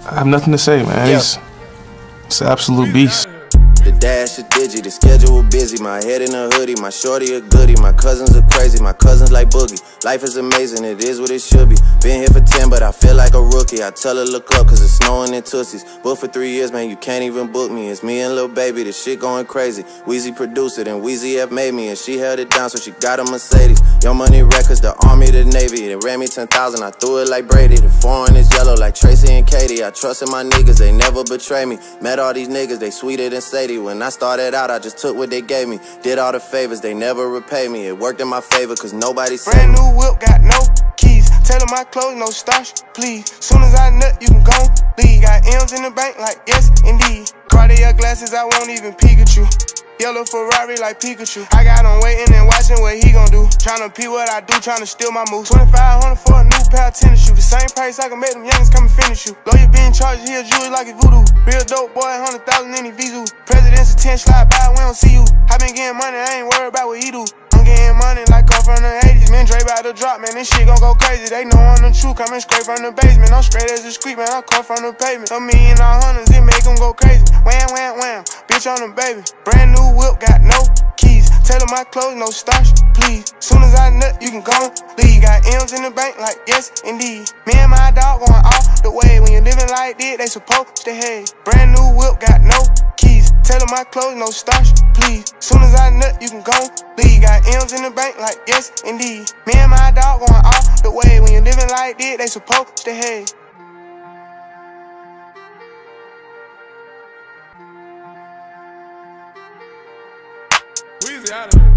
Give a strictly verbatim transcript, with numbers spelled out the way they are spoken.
I have nothing to say, man. Yeah. He's, he's an absolute beast. The dash a digi, the schedule busy. My head in a hoodie, my shorty a goodie. My cousins are crazy, my cousins like Boogie. Life is amazing, it is what it should be. Been here for ten, but I feel like a rookie. I tell her look up, cause it's snowing in Tootsies. Booked for three years, man, you can't even book me. It's me and Lil Baby, the shit going crazy. Weezy produced it, and Weezy F made me. And she held it down, so she got a Mercedes. Young Money Records, the Army, the Navy. They ran me ten thousand, I threw it like Brady. The foreign is yellow like Tracy and Katie. I trusted my niggas, they never betray me. Met all these niggas, they sweeter than Sadie. When I started out, I just took what they gave me. Did all the favors, they never repay me. It worked in my favor, cause nobody said brand new whip, got no keys. Tell them my clothes, no starch, please. Soon as I nut, you can go leave. Got M's in the bank, like yes, indeed. Cartier glasses, I won't even Pikachu. Yellow Ferrari like Pikachu. I got him waiting and watching what he gon' do. Tryna pee what I do, tryna steal my moves. twenty-five hundred for a new pair of tennis shoes. The same price I can make them youngins come and finish you. Lawyer being charged here, jewelry like a voodoo. Real dope boy, one hundred thousand in his Vizu. President's ten slide by, we don't see you. I been getting money, I ain't worried about what he do. I'm getting money like come from the eighties. Man, Dre about to drop, man, this shit gon' go crazy. They know I'm the truth, coming straight from the basement. I'm straight as a street, man, I come from the pavement. A million all hundreds, it make them go crazy. Wham, wham, wham, bitch on the baby. Brand new whip, got no keys. Tell them my clothes, no starch, please. Soon as I nut, you can go leave. Got M's in the bank, like yes, indeed. Me and my dog going off the way. When you living like this, they supposed to hate. Brand new whip, got no keys. Tell them my clothes, no starch, please. Soon as I nut, you can go leave. Got M's in the bank, like yes, indeed. Me and my dog going off the way. When you living like this, they supposed to hate. Weezy out of here.